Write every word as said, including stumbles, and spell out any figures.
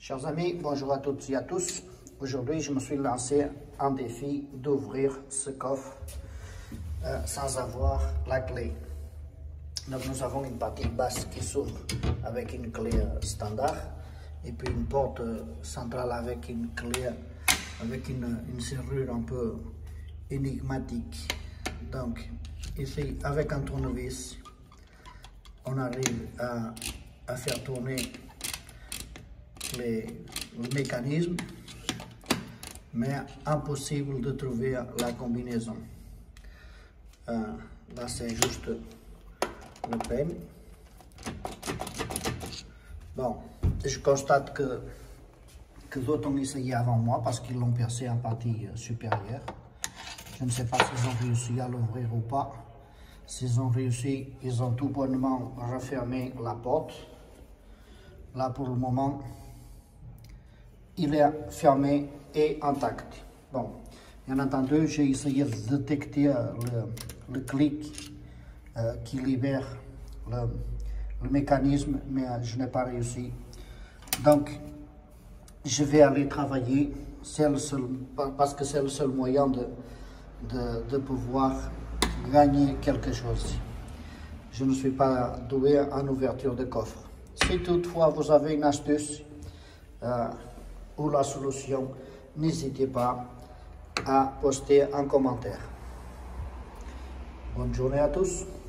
Chers amis, bonjour à toutes et à tous. Aujourd'hui, je me suis lancé un défi d'ouvrir ce coffre euh, sans avoir la clé. Donc, nous avons une partie basse qui s'ouvre avec une clé euh, standard et puis une porte euh, centrale avec une clé, avec une, une serrure un peu énigmatique. Donc, ici, avec un tournevis, on arrive à, à faire tourner les, le mécanisme, mais impossible de trouver la combinaison. Euh, là, c'est juste le peigne. Bon, je constate que, que d'autres ont essayé avant moi parce qu'ils l'ont percé en partie supérieure. Je ne sais pas s'ils ont réussi à l'ouvrir ou pas. S'ils ont réussi, ils ont tout bonnement refermé la porte. Là, pour le moment, il est fermé et intact. Bon, bien entendu, j'ai essayé de détecter le, le clic euh, qui libère le, le mécanisme, mais je n'ai pas réussi. Donc, je vais aller travailler, c'est le seul, parce que c'est le seul moyen de, de, de pouvoir gagner quelque chose. Je ne suis pas doué en ouverture de coffre. Si toutefois vous avez une astuce euh, ou la solution, n'hésitez pas à poster un commentaire. Bonne journée à tous.